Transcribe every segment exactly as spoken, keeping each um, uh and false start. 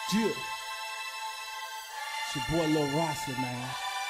Yeah. It's your boy Lil Rossi, man.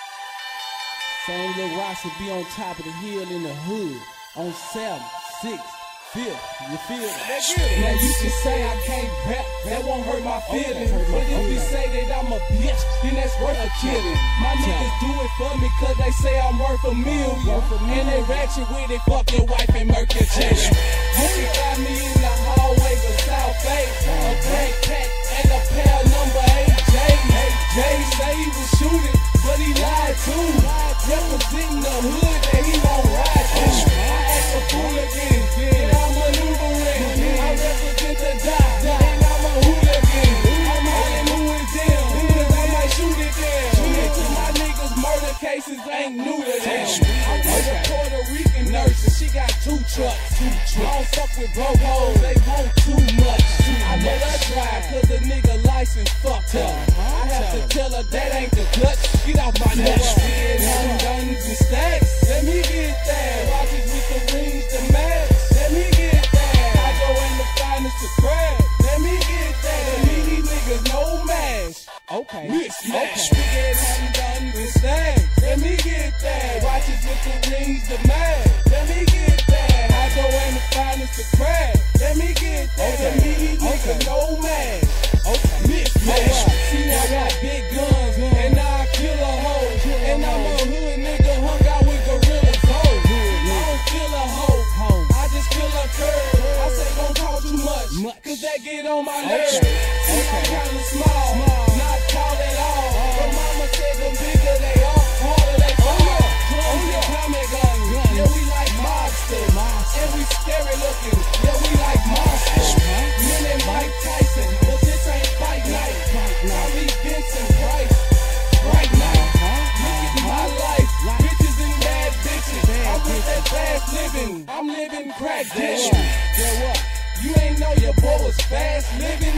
Same Lil Rossi be on top of the hill in the hood. On seven, six, fifth. You feel it? Now you can say I can't rap, that won't hurt my feelings. But if you say that I'm a bitch, then that's worth a killing. My niggas do it for me cause they say I'm worth a million. And they ratchet with it, fuck your wife and murk your children. You can find me in the hallways of South Bay, a backpack and a pair number eight J's. Jay say he was shooting, but he lied too. Representing the hood that he won't ride through. I act a fool again, and I'm maneuvering. I represent the dot, and I'm a hooligan. I'm hiding who is them, cause I might shoot it down. Shooting to my niggas, murder cases ain't new to them. I was a Puerto Rican nurse, and she got two trucks. I don't fuck with broke hoes, they want too much. I let her drive, cause the nigga license fucked up. I have to tell her that ain't the clutch. Get off my nuts. We get guns and stacks. Let me get that. Watches with the rings, the mask. Let me get that. I go in the finest to crab. Let me get that. And me, these niggas no mash. Okay. Mismatch. We get guns and stacks. Let me get that. Watches with the rings, the mask. Let me get that. I go in the finest to crab. Let me get that. And me, these niggas no mash. Okay. Mismatch. See, I got big guns, and now I kill a hoe. And I'm a hood nigga hung out with gorillas, ho. I don't feel a hoe, I just feel a curve. I say don't talk too much, cause that get on my nerves. See, I'm kinda small, not tall at all. But mama said the bigger they are, harder they fall. Drums and comic guns, yeah, we like mobsters. And we scary looking, yeah, we like monsters. Men and Mike Tyson, but this ain't fight night. I be Vincent Price, right now. Look at my life, bitches and bad bitches. I'm with that fast living, I'm living crack district. Yeah, what? You ain't know your boy was fast living,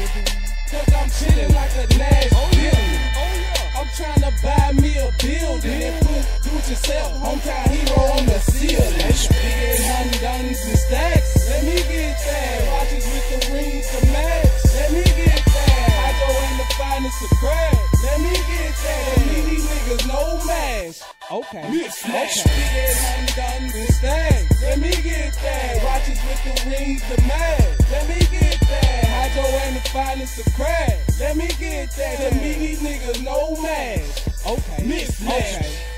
cause I'm chillin' like a Nashville. I'm tryna buy me a building and put do it yourself, hometown hero on the ceiling. Big hunting guns and stacks, let me get that. Watches with the rings, the max, let me get that. I go in the finest of crab, let me get that. And me, these niggas no mash. Okay. Mismatch. Big hunting guns and stacks, let me get that. Watches with the rings, the max, let me get that. I go in the finest of crab, let me get that. And me, these niggas no mash. Okay. Mismatch. Okay.